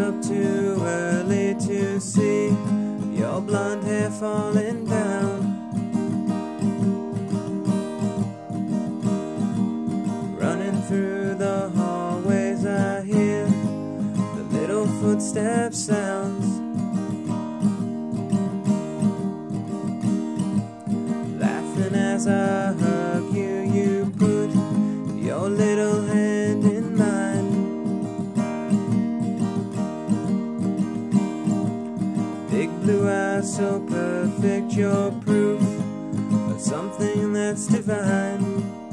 up too early to see your blonde hair falling down. Running through the hallways, I hear the little footstep sounds. Laughing as I hug you, you put your little hand in mine. Big blue eyes so perfect, you're proof of something that's divine.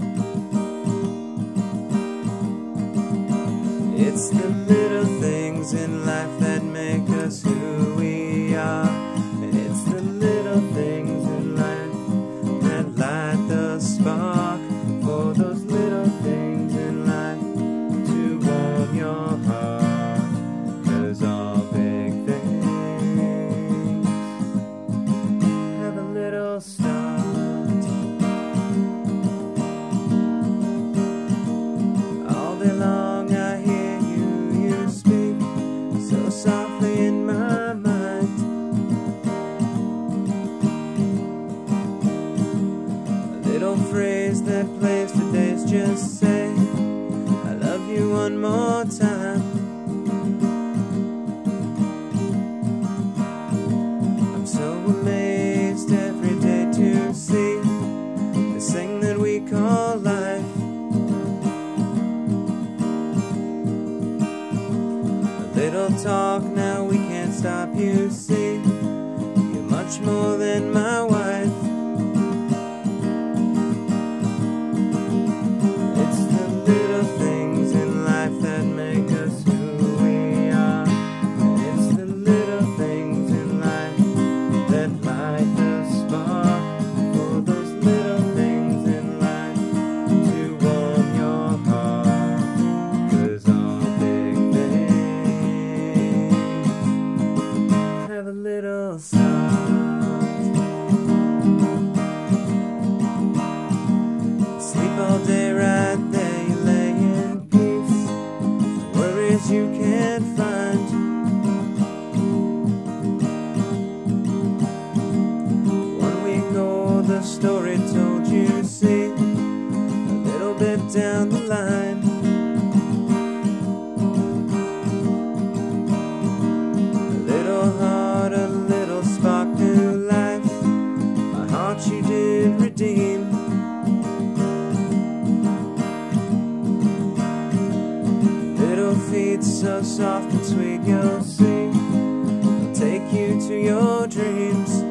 It's the little things in life that make us who we are, and it's the little things in life that light the spark for those little things in life to warm your heart. 'Cause all big things have a little start. All day long I hear you speak so softly in my mind. A little phrase that plays today's just say, I love you one more time. I'm so amazed every day to see this thing that we call life. Little talk, now we can't stop, you see. You're much more than my wife. It's the little things in life that make us who we are, and it's the little things in life that light the spark for those little things in life to warm your heart. 'Cause all big things have a little start. Sleep all day right there, you lay in peace, worries you can't find. One week old, the story told you, see, a little bit down the line. A little heart, a little spark, new life. My heart you did redeem. Little feet so soft and sweet, you'll see. I'll take you to your dreams.